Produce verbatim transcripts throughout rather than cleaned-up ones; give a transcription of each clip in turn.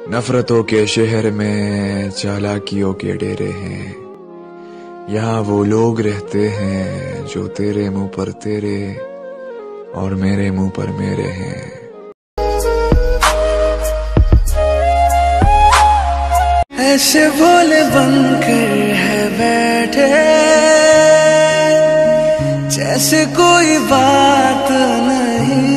नफरतों के शहर में चालाकियों के डेरे हैं। यहाँ वो लोग रहते हैं जो तेरे मुंह पर तेरे और मेरे मुंह पर मेरे हैं। ऐसे भोले बनकर है बैठे जैसे कोई बात नहीं,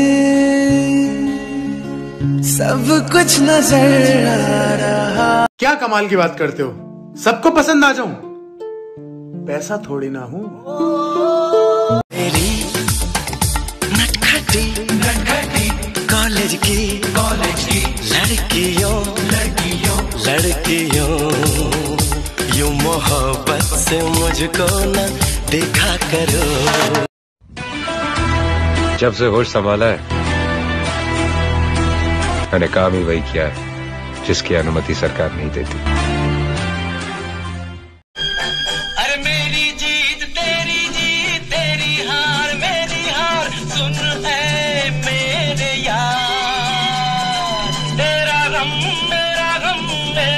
सब कुछ नजर आ रहा। क्या कमाल की बात करते हो, सबको पसंद आ जाऊं? पैसा थोड़ी ना हूं। मेरी नटखटी नटखटी कॉलेज की कॉलेज की लड़कियों लड़कियों लड़कियों यूं मोहब्बत से मुझको न देखा करो। जब से होश संभाला है मैंने काम ही वही किया है जिसकी अनुमति सरकार नहीं देती। अरे मेरी जीत तेरी जीत तेरी हार मेरी हार, सुन ऐ मेरे यार, तेरा गम मेरा गम मेरा